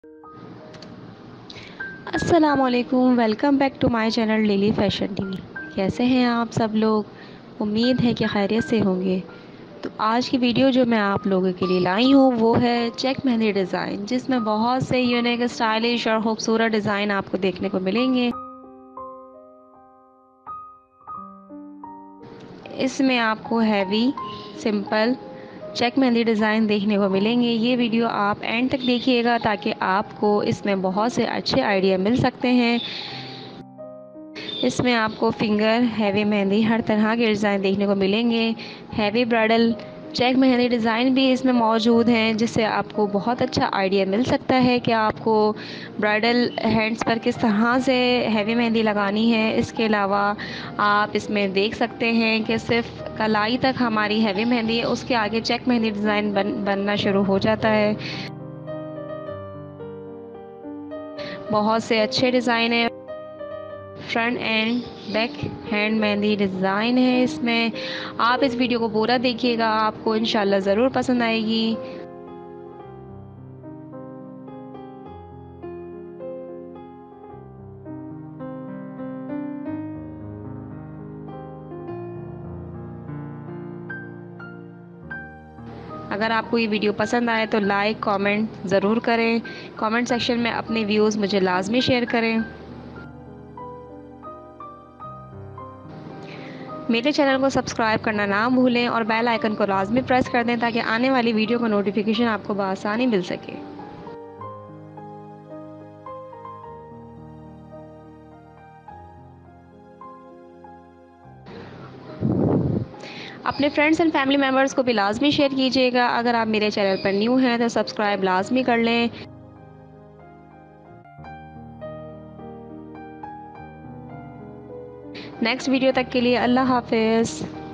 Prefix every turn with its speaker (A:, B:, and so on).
A: अस्सलामुअलैकुम, welcome back to my channel daily fashion TV. कैसे हैं आप सब लोग? उम्मीद है कि खैरियत से होंगे। तो आज की वीडियो जो मैं आप लोगों के लिए लाई हूँ वो है चेक मेहंदी डिज़ाइन, जिसमें बहुत से यूनिक, स्टाइलिश और खूबसूरत डिज़ाइन आपको देखने को मिलेंगे। इसमें आपको heavy, simple check mehndi design देखने को मिलेंगे। ये वीडियो आप एंड तक देखिएगा ताकि आपको इसमें बहुत से अच्छे आइडिया मिल सकते हैं। इसमें आपको फिंगर, हैवी मेहंदी, हर तरह के डिज़ाइन देखने को मिलेंगे। Heavy bridal check mehndi design भी इसमें मौजूद हैं, जिससे आपको बहुत अच्छा आइडिया मिल सकता है कि आपको ब्राइडल हैंड्स पर किस तरह से हैवी मेहंदी लगानी है। इसके अलावा आप इसमें देख सकते हैं कि सिर्फ कलाई तक हमारी हैवी मेहंदी है, उसके आगे चेक मेहंदी डिज़ाइन बनना शुरू हो जाता है। बहुत से अच्छे डिज़ाइन है। Front and back hand mehndi design है इसमें। आप इस वीडियो को पूरा देखिएगा, आपको इंशाल्लाह ज़रूर पसंद आएगी। अगर आपको ये वीडियो पसंद आए तो लाइक कमेंट ज़रूर करें। कमेंट सेक्शन में अपने व्यूज़ मुझे लाजमी शेयर करें। मेरे चैनल को सब्सक्राइब करना ना भूलें और बेल आइकन को लाजमी प्रेस कर दें ताकि आने वाली वीडियो का नोटिफिकेशन आपको बआसानी मिल सके। अपने फ्रेंड्स एंड फैमिली मेम्बर्स को भी लाजमी शेयर कीजिएगा। अगर आप मेरे चैनल पर न्यू हैं तो सब्सक्राइब लाजमी कर लें। नेक्स्ट वीडियो तक के लिए अल्लाह हाफ़िज़।